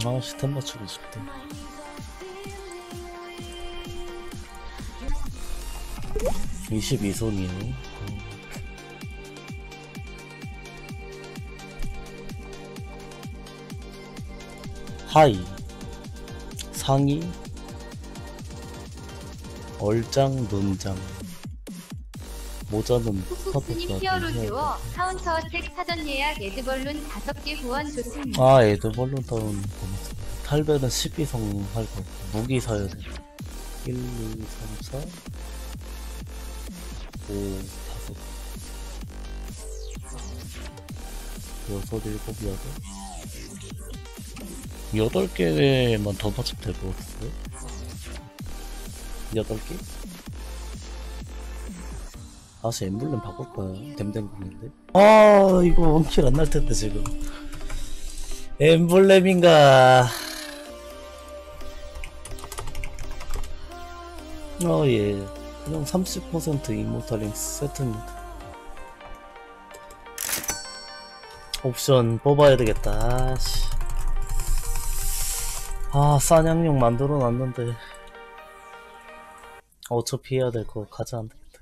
아, 시템 맞추고 싶다. 음. 22손이에요. 하이, 상의, 얼장, 눈장. 모자는 푸푸푸님 히어로 듀어 카운터 어택 사전 예약 에드벌룬 5개 후원 좋습니다. 아, 에드벌룬 다운 고맙습니다. 탈배는 12성 할 거. 무기 사야 돼. 1, 2, 3, 4, 5, 5, 6, 7, 8. 8개만 더 맞추면 될 것 같은데? 8개? 다시 엠블렘 바꿀까요? 댐댐군인데? 아, 이거 원킬 안 날 텐데, 지금. 엠블렘인가? 예. 그냥 30% 이모탈링 세트입니다. 옵션 뽑아야 되겠다. 아씨. 아, 싼양용 만들어 놨는데. 어차피 해야 될 거 가자 안 되겠다.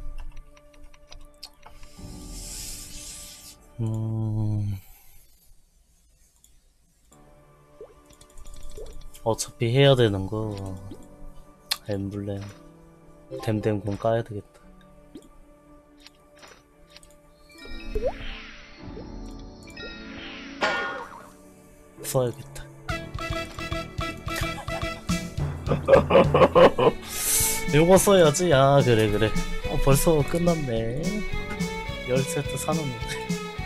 어차피 해야 되는 거 엠블렘 댐댐공 까야 되겠다. 써야겠다. 요거 써야지. 아, 그래. 벌써 끝났네. 10세트 사놓는데.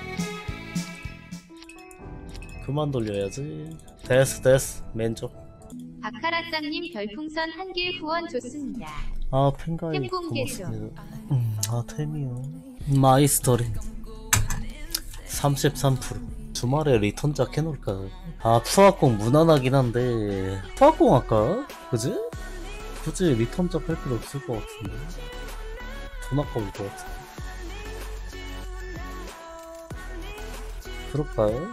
그만 돌려야지. 데스 맨쪽. 바카라짱님 별풍선 1개 후원 좋습니다. 아, 팬가이 고맙습니다. 아, 템이요. 마이스터리 33%. 주말에 리턴작 해놓을까? 아, 푸아공 무난하긴 한데 푸아공 할까? 그지? 굳이 리턴작 할 필요 없을 것 같은데 돈 아까울 것 같은데. 그럴까요?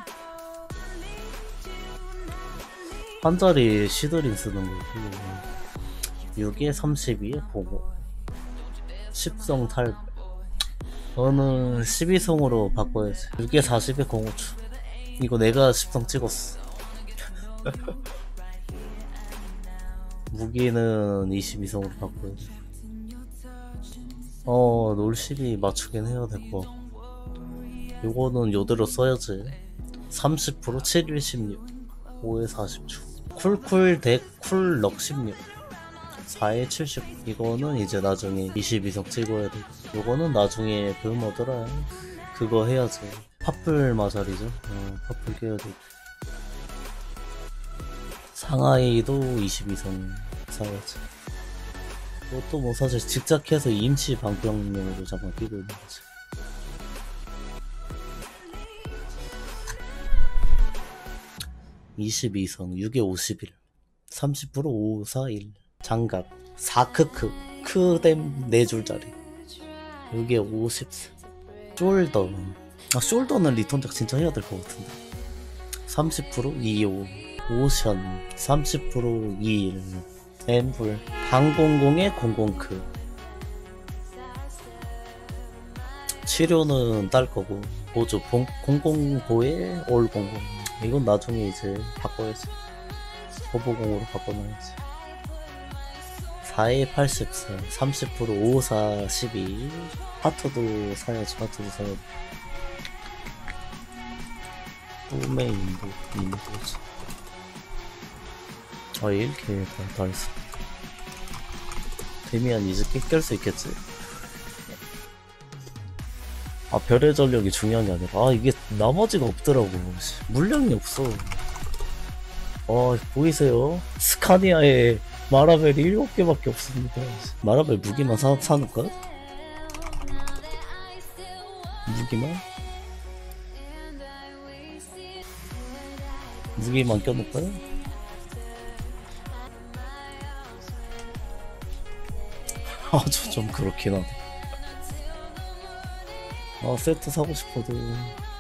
한 자리 시드링 쓰는 거고 6에 32에 보고 10성 탈 너는 12성으로 바꿔야지. 6에 40에 05초. 이거 내가 10성 찍었어. 무기는 22성으로 바꿔야지. 롤 12 맞추긴 해야 될 거. 요거는 요대로 써야지. 30% 7일 16 5에 40초. 쿨쿨 덱 쿨럭 16 4에 70. 이거는 이제 나중에 22성 찍어야 돼. 요거는 나중에 그 뭐더라 그거 해야지. 팝불 마자리죠. 팝불 깨야 돼. 상하이도 22성 사야지. 이것도 뭐 사실 직작해서 임시 방병용으로 잠깐 끼고 있는 거지. (22성) 6에 51 30% 5, 4, 1 장갑 4크크 크댐 4줄짜리 6에 54 숄더. 아, 숄더는 리턴작 진짜 해야 될 것 같은데. 30% 25 오션 30% 21 엠블 방공공에 00크. 치료는 딸 거고 보조 005에 올 00. 이건 나중에 이제 바꿔야지. 호보공으로 바꿔놔야지. 4에 84 30% 5, 4, 12 하트도 사야지. 하트도 사야지. 꿈의 인도지. 이렇게 다 했어. 데미안 이제 깰 수 있겠지? 아, 별의 전력이 중요한 게 아니라 이게 나머지가 없더라고. 물량이 없어. 보이세요? 스카니아에 마라벨이 7개밖에 없습니다. 마라벨 무기만 사놓을까? 무기만 껴놓을까요? 좀 그렇긴 하네. 세트 사고 싶어도